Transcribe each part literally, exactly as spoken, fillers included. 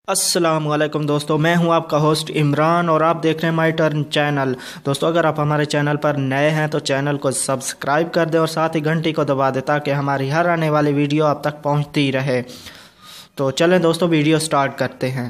अस्सलाम वालेकुम दोस्तों, मैं हूं आपका होस्ट इमरान और आप देख रहे हैं माई टर्न चैनल। दोस्तों, अगर आप हमारे चैनल पर नए हैं तो चैनल को सब्सक्राइब कर दें और साथ ही घंटी को दबा दें ताकि हमारी हर आने वाली वीडियो आप तक पहुंचती रहे। तो चलें दोस्तों, वीडियो स्टार्ट करते हैं।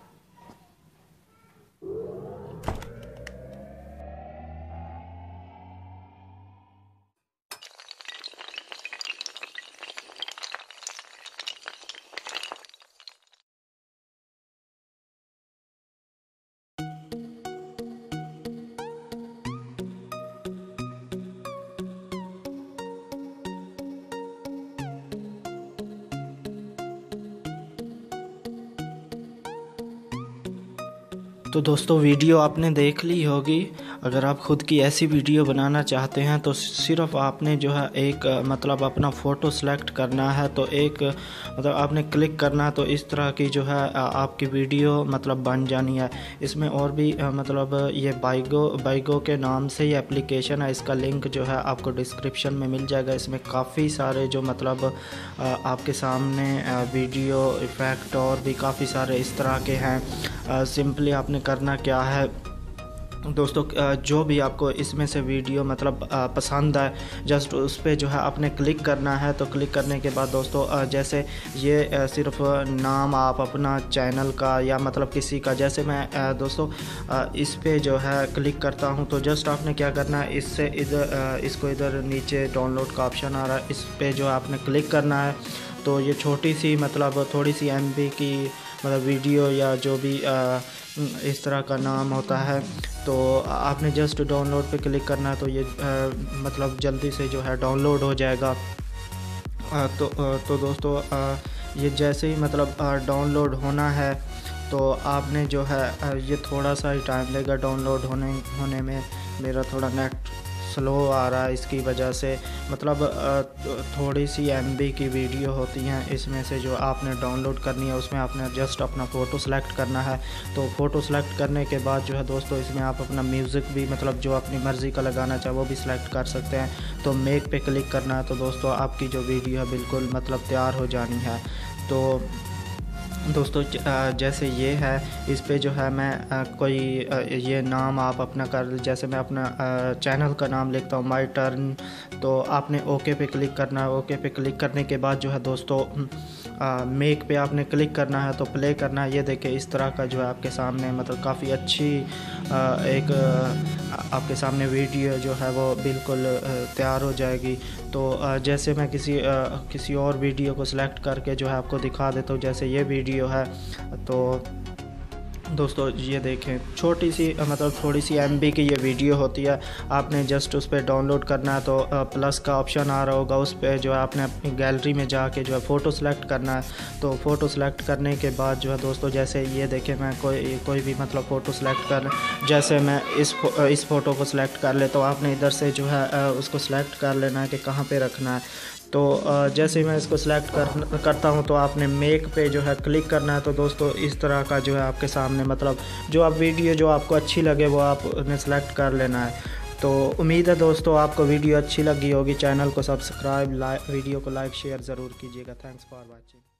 तो दोस्तों, वीडियो आपने देख ली होगी। अगर आप ख़ुद की ऐसी वीडियो बनाना चाहते हैं तो सिर्फ आपने जो है एक मतलब अपना फ़ोटो सेलेक्ट करना है, तो एक मतलब आपने क्लिक करना है तो इस तरह की जो है आपकी वीडियो मतलब बन जानी है। इसमें और भी मतलब ये बाइगो बाइगो के नाम से ये एप्लीकेशन है, इसका लिंक जो है आपको डिस्क्रिप्शन में मिल जाएगा। इसमें काफ़ी सारे जो मतलब आपके सामने वीडियो इफ़ेक्ट और भी काफ़ी सारे इस तरह के हैं। सिंपली आपने करना क्या है दोस्तों, जो भी आपको इसमें से वीडियो मतलब पसंद आए जस्ट उस पर जो है आपने क्लिक करना है। तो क्लिक करने के बाद दोस्तों, जैसे ये सिर्फ नाम आप अपना चैनल का या मतलब किसी का, जैसे मैं दोस्तों इस पे जो है क्लिक करता हूँ तो जस्ट आपने क्या करना है, इससे इधर इसको इधर नीचे डाउनलोड का ऑप्शन आ रहा है, इस पे जो आपने क्लिक करना है। तो ये छोटी सी मतलब थोड़ी सी एम बी की मतलब वीडियो या जो भी आ, इस तरह का नाम होता है, तो आपने जस्ट डाउनलोड पे क्लिक करना है तो ये आ, मतलब जल्दी से जो है डाउनलोड हो जाएगा। आ, तो आ, तो दोस्तों आ, ये जैसे ही मतलब डाउनलोड होना है तो आपने जो है आ, ये थोड़ा सा ही टाइम लेगा डाउनलोड होने होने में। मेरा थोड़ा नेट स्लो आ रहा है, इसकी वजह से मतलब थोड़ी सी एमबी की वीडियो होती हैं इसमें से जो आपने डाउनलोड करनी है। उसमें आपने जस्ट अपना फ़ोटो सेलेक्ट करना है। तो फ़ोटो सेलेक्ट करने के बाद जो है दोस्तों, इसमें आप अपना म्यूज़िक भी मतलब जो अपनी मर्ज़ी का लगाना चाहे वो भी सिलेक्ट कर सकते हैं। तो मेक पे क्लिक करना है तो दोस्तों आपकी जो वीडियो है बिल्कुल मतलब तैयार हो जानी है। तो दोस्तों, जैसे ये है, इस पे जो है मैं कोई ये नाम आप अपना कर, जैसे मैं अपना चैनल का नाम लिखता हूँ माई टर्न। तो आपने ओके पे क्लिक करना है। ओके पे क्लिक करने के बाद जो है दोस्तों मेक पे आपने क्लिक करना है तो प्ले करना है। ये देखिए इस तरह का जो है आपके सामने मतलब काफ़ी अच्छी आ, एक आ, आपके सामने वीडियो जो है वो बिल्कुल तैयार हो जाएगी। तो आ, जैसे मैं किसी आ, किसी और वीडियो को सिलेक्ट करके जो है आपको दिखा देता हूँ, जैसे ये वीडियो है। तो दोस्तों ये देखें, छोटी सी मतलब थोड़ी सी एमबी की ये वीडियो होती है। आपने जस्ट उस पर डाउनलोड करना है तो प्लस का ऑप्शन आ रहा होगा, उस पर जो है आपने अपनी गैलरी में जाके जो है फ़ोटो सेलेक्ट करना है। तो फ़ोटो सेलेक्ट करने के बाद जो है दोस्तों, जैसे ये देखें मैं कोई कोई भी मतलब फ़ोटो सेलेक्ट कर, जैसे मैं इस इस फ़ोटो को सिलेक्ट कर लेता हूँ। आपने इधर से जो है उसको सिलेक्ट कर लेना है कि कहाँ पर रखना है। तो जैसे ही मैं इसको सिलेक्ट कर करता हूँ तो आपने मेक पे जो है क्लिक करना है। तो दोस्तों इस तरह का जो है आपके सामने मतलब जो आप वीडियो जो आपको अच्छी लगे वो आपने सेलेक्ट कर लेना है। तो उम्मीद है दोस्तों आपको वीडियो अच्छी लगी होगी। चैनल को सब्सक्राइब, लाइक वीडियो को लाइक शेयर ज़रूर कीजिएगा। Thanks for watching.